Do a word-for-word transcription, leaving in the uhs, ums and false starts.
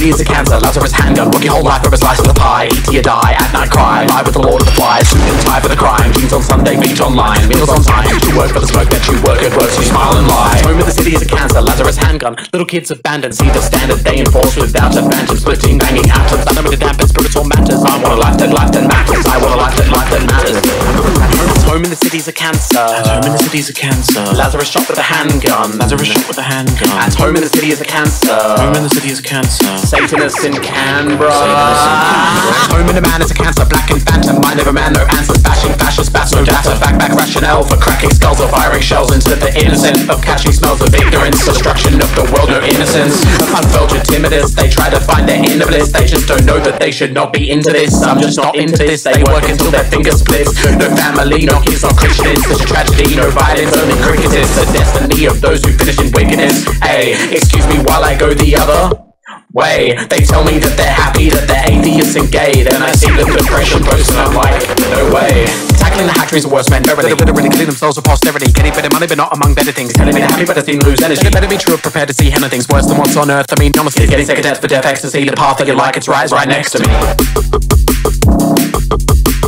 city is a cancer. Lazarus Handgun, work your whole life over a slice of the pie. Eat till you die, at night cry, lie with the lord of the flies. Suit and tie for the crime, jeans on Sunday, beach online. Meals on time, you work for the smoke that you work at work, so you smile and lie. Home of the city is a cancer. Lazarus Handgun, little kids abandoned. See the standard they enforce without a phantom. Splitting, banging out to thunder with a dampen spiritual matters. I want a life that life that matters. I want a life that life that matters. Home in the city's a cancer. At home in the city's a cancer. Lazarus shot with a handgun. Lazarus shot with a handgun. At home in the city is a cancer. Home in the city is a cancer. Satanists in Canberra. Satanists in Canberra. At home in a man is a cancer. Blackened phantom. Mind of a man, no answers. Bashing fascist bats, no data. Back back rationale for cracking skulls or firing shells into the innocent. Of catching smells of ignorance. Destruction of the world, no innocence. Unfiltered timidest. They try to find their inner bliss. They just don't know that they should not be into this. I'm just not into this. They work until their fingers split. No family, no kids, no Christians. Such a tragedy, no violence, only cricket is the destiny of those who finish in wickedness. Hey, excuse me while I go the other way. They tell me that they're happy, that they're atheists and gay. Then I see the depression post and I'm like, no way. Tackling the hatcheries are worse men, verily. Literally killing themselves for posterity. Getting better money but not among better things. Telling me they're happy but they seem to lose energy. It better be true, prepared to see hell and things worse than what's on earth. I mean, honestly, getting second death for death ecstasy. The path that you like, it's right, it's right next to me.